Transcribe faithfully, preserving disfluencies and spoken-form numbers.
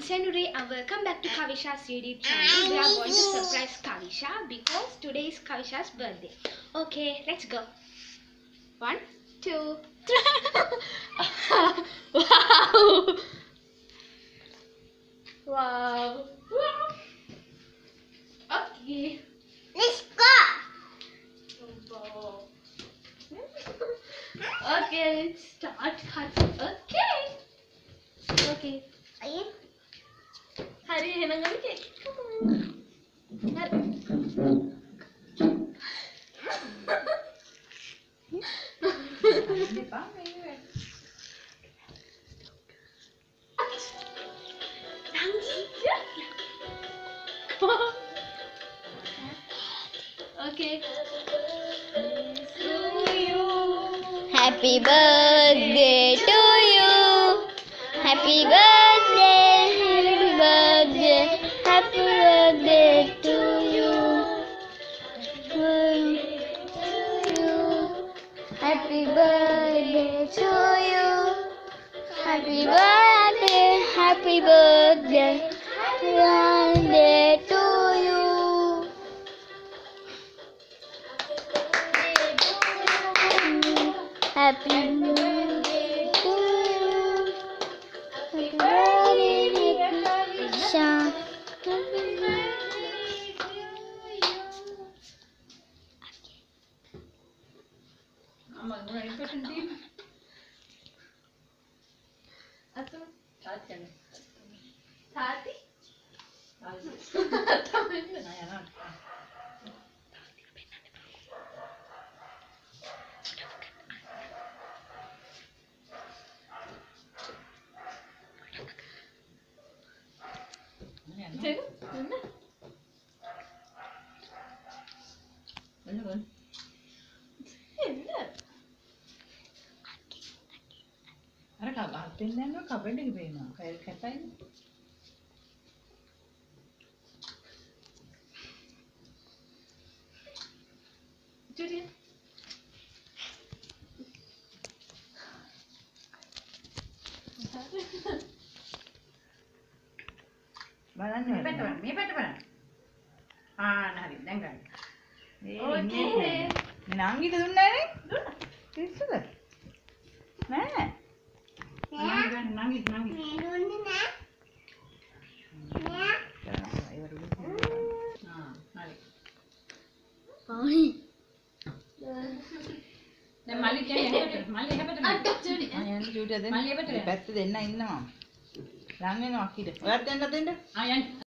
Senuri and welcome back to Kavisha's YouTube channel. We are going to surprise Kavisha because today is Kavisha's birthday. Okay, let's go. One, two, three. Wow! Wow! Okay. Let's go. Okay, let's start. Okay. Okay. Are you? Hurry, Henangan cake. Come on. Hurry. Okay. Happy birthday to you. Happy birthday, happy birthday, happy birthday to you. Happy birthday to you. Happy birthday, happy birthday, happy birthday to you. Happy birthday to you. Happy birthday, Kavisha. අර කබෙන් යනවා කබෙන් එක පේනවා කැල් කැටයි ජුරිය බලන්න මේ පැත්ත බලන්න මේ පැත්ත බලන්න ආ හරි දැන් ගන්න Okay. මේ නංගිට දුන්නා නේ දුන්නා පිස්සුද නෑ නංගි ගන්න නංගි නංගි දැන් මල්ලි කියන්නේ හැපට මල්ලි හැපට අට චූටි ආ යන්න චූටි දෙන්න මල්ලි හැපට පැත්ත දෙන්න ඉන්නවා ලං වෙනවා අක්කිට ඔයත් දෙන්න දෙන්න ආ යන්න